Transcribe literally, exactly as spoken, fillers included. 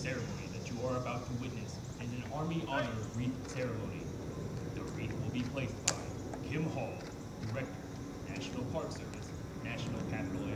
ceremony that you are about to witness is an Army Honor Wreath ceremony. The wreath will be placed by Kim Hall, Director, National Park Service, National Capital